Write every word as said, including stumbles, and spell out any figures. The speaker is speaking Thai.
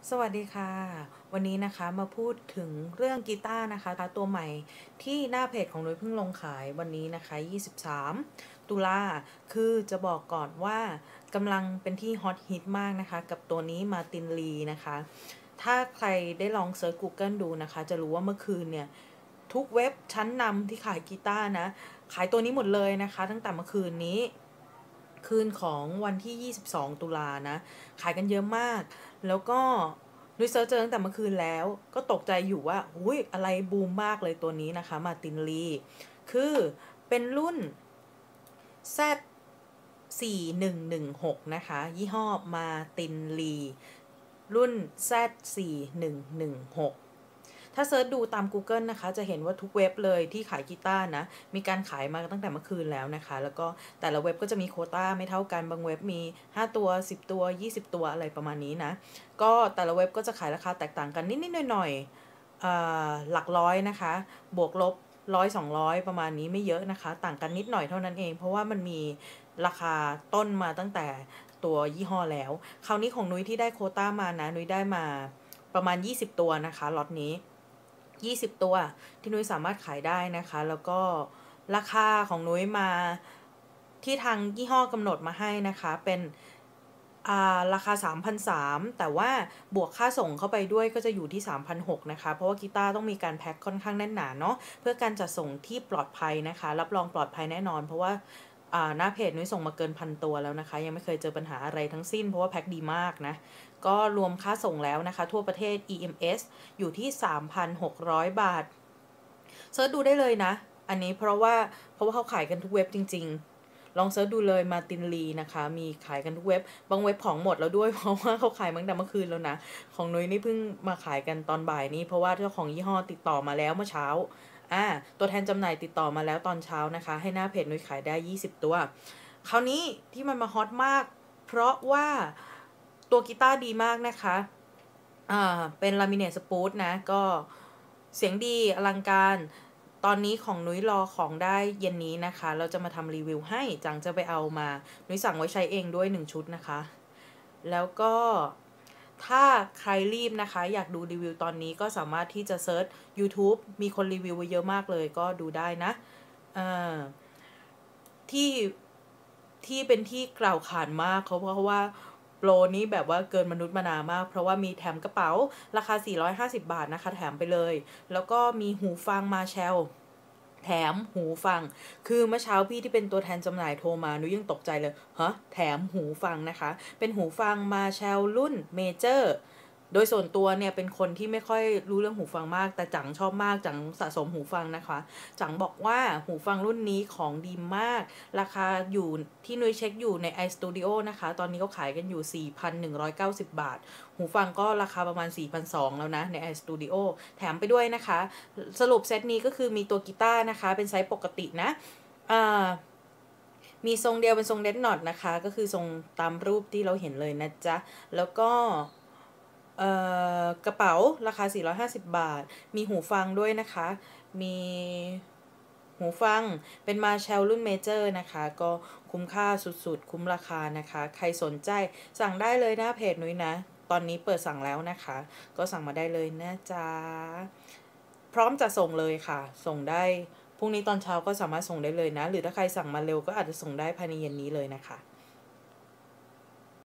สวัสดีค่ะวันนี้นะคะมาพูดถึงเรื่องกีตาร์นะคะตัวใหม่ที่หน้าเพจของนุ้ยเพิ่งลงขายวันนี้นะคะยี่สิบสามตุลาคือจะบอกก่อนว่ากำลังเป็นที่ฮอตฮิตมากนะคะกับตัวนี้มาตินลีนะคะถ้าใครได้ลองเซิร์ช กูเกิล ดูนะคะจะรู้ว่าเมื่อคืนเนี่ยทุกเว็บชั้นนำที่ขายกีตาร์นะขายตัวนี้หมดเลยนะคะตั้งแต่เมื่อคืนนี้คืนของวันที่ยี่สิบสองตุลานะขายกันเยอะมากแล้วก็นุ้ยเซิร์ชเจอตั้งแต่เมื่อคืนแล้วก็ตกใจอยู่ว่าอุ้ยอะไรบูมมากเลยตัวนี้นะคะมาตินลีคือเป็นรุ่น Z สี่หนึ่งหนึ่งหกนะคะยี่ห้อมาตินลีรุ่น Z สี่หนึ่งหนึ่งหกถ้าเซิร์ชดูตาม กูเกิล นะคะจะเห็นว่าทุกเว็บเลยที่ขายกีตาร์นะมีการขายมาตั้งแต่เมื่อคืนแล้วนะคะแล้วก็แต่ละเว็บก็จะมีโควต้าไม่เท่ากันบางเว็บมีห้าตัวสิบตัวยี่สิบตัวอะไรประมาณนี้นะก็แต่ละเว็บก็จะขายราคาแตกต่างกันนิดๆหน่อยๆหลักร้อยนะคะบวกลบร้อยสองร้อยประมาณนี้ไม่เยอะนะคะต่างกันนิดหน่อยเท่านั้นเองเพราะว่ามันมีราคาต้นมาตั้งแต่ตัวยี่ห้อแล้วคราวนี้ของนุ้ยที่ได้โควต้ามานะนุ้ยได้มาประมาณยี่สิบตัวนะคะล็อตนี้ยี่สิบตัวที่นุ้ยสามารถขายได้นะคะแล้วก็ราคาของนุ้ยมาที่ทางยี่ห้อกำหนดมาให้นะคะเป็นราคา สามพันสามร้อย แต่ว่าบวกค่าส่งเข้าไปด้วยก็จะอยู่ที่ สามพันหกร้อย นะคะเพราะว่ากีตาร์ต้องมีการแพ็คค่อนข้างแน่นหนาเนาะเพื่อการจัดส่งที่ปลอดภัยนะคะรับรองปลอดภัยแน่นอนเพราะว่าหน้าเพจนุ้ยส่งมาเกินพันตัวแล้วนะคะยังไม่เคยเจอปัญหาอะไรทั้งสิ้นเพราะว่าแพ็คดีมากนะก็รวมค่าส่งแล้วนะคะทั่วประเทศ อี เอ็ม เอส อยู่ที่ สามพันหกร้อย บาทเซิร์ชดูได้เลยนะอันนี้เพราะว่าเพราะว่าเขาขายกันทุกเว็บจริงๆลองเซิร์ชดูเลยมาตินลีนะคะมีขายกันทุกเว็บบางเว็บของหมดแล้วด้วยเพราะว่าเขาขายมาตั้งแต่เมื่อคืนแล้วนะของนุ้ยนี่เพิ่งมาขายกันตอนบ่ายนี้เพราะว่าเจ้าของยี่ห้อติดต่อมาแล้วเมื่อเช้าอ่าตัวแทนจำหน่ายติดต่อมาแล้วตอนเช้านะคะให้หน้าเพจนุ้ยขายได้ยี่สิบตัวคราวนี้ที่มันมาฮอตมากเพราะว่าตัวกีตาร์ดีมากนะคะอ่าเป็นลามิเนตสปูตนะก็เสียงดีอลังการตอนนี้ของนุ้ยรอของได้เย็นนี้นะคะเราจะมาทำรีวิวให้จังจะไปเอามานุ้ยสั่งไว้ใช้เองด้วยหนึ่งชุดนะคะแล้วก็ถ้าใครรีบนะคะอยากดูรีวิวตอนนี้ก็สามารถที่จะเซิร์ช YouTube มีคนรีวิวไว้เยอะมากเลยก็ดูได้นะที่ที่เป็นที่กล่าวขานมากเขาเพราะว่าโปรนี้แบบว่าเกินมนุษย์มานามากเพราะว่ามีแถมกระเป๋าราคาสี่ร้อยห้าสิบบาทนะคะแถมไปเลยแล้วก็มีหูฟังมาแชลแถมหูฟังคือเมื่อเช้าพี่ที่เป็นตัวแทนจำหน่ายโทรมาหนูยังตกใจเลยฮะแถมหูฟังนะคะเป็นหูฟังมาแชลรุ่นเมเจอร์โดยส่วนตัวเนี่ยเป็นคนที่ไม่ค่อยรู้เรื่องหูฟังมากแต่จังชอบมากจังสะสมหูฟังนะคะจังบอกว่าหูฟังรุ่นนี้ของดีมากราคาอยู่ที่นุ้ยเช็คอยู่ใน iStudio นะคะตอนนี้เขาขายกันอยู่ สี่พันหนึ่งร้อยเก้าสิบ บาทหูฟังก็ราคาประมาณ สี่พันสองร้อย แล้วนะใน iStudio แถมไปด้วยนะคะสรุปเซตนี้ก็คือมีตัวกีตาร์นะคะเป็นไซส์ปกตินะอ่ามีทรงเดียวเป็นทรงเดดน็อตนะคะก็คือทรงตามรูปที่เราเห็นเลยนะจ๊ะแล้วก็กระเป๋าราคาสี่ร้อยห้าสิบบาทมีหูฟังด้วยนะคะมีหูฟังเป็นมาแชลรุ่นเมเจอร์นะคะก็คุ้มค่าสุดๆคุ้มราคานะคะใครสนใจสั่งได้เลยหน้าเพจนุ้ยนะตอนนี้เปิดสั่งแล้วนะคะก็สั่งมาได้เลยนะจ๊ะพร้อมจะส่งเลยค่ะส่งได้พรุ่งนี้ตอนเช้าก็สามารถส่งได้เลยนะหรือถ้าใครสั่งมาเร็วก็อาจจะส่งได้ภายในเย็นนี้เลยนะคะ